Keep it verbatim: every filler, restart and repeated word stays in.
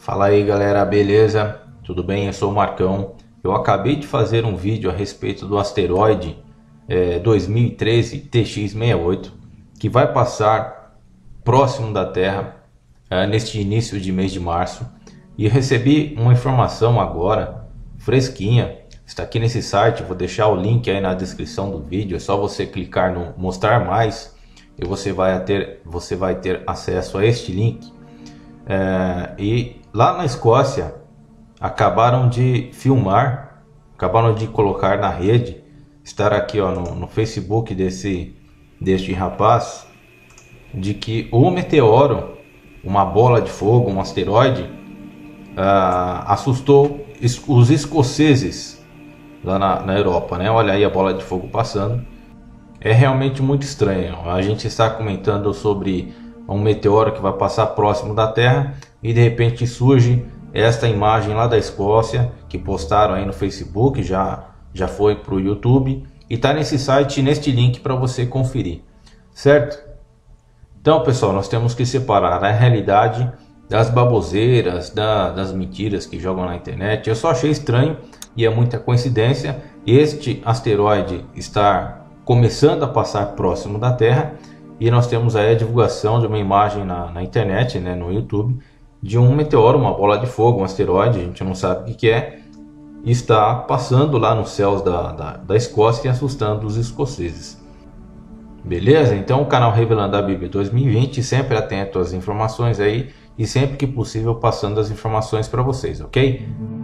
Fala aí galera, beleza? Tudo bem? Eu sou o Marcão. Eu acabei de fazer um vídeo a respeito do asteroide é, dois mil e treze T X sessenta e oito, que vai passar próximo da Terra é, neste início de mês de março. E eu recebi uma informação agora, fresquinha, está aqui nesse site. Vou deixar o link aí na descrição do vídeo. É só você clicar no mostrar mais e você vai ter, você vai ter acesso a este link. É, e lá na Escócia acabaram de filmar, acabaram de colocar na rede, estar aqui ó, no, no Facebook desse, deste rapaz, de que o meteoro, uma bola de fogo, um asteroide, uh, assustou os escoceses lá na, na Europa, né? Olha aí a bola de fogo passando. É realmente muito estranho. A gente está comentando sobre um meteoro que vai passar próximo da Terra e de repente surge esta imagem lá da Escócia, que postaram aí no Facebook, já, já foi para o YouTube e está nesse site, neste link para você conferir, certo? Então pessoal, nós temos que separar a realidade das baboseiras, da, das mentiras que jogam na internet. Eu só achei estranho e é muita coincidência este asteroide estar começando a passar próximo da Terra. E nós temos aí a divulgação de uma imagem na, na internet, né, no YouTube, de um meteoro, uma bola de fogo, um asteroide, a gente não sabe o que, que é, e está passando lá nos céus da, da, da Escócia e assustando os escoceses. Beleza? Então o canal Revelando a Bíblia dois mil e vinte, sempre atento às informações aí e sempre que possível passando as informações para vocês, ok?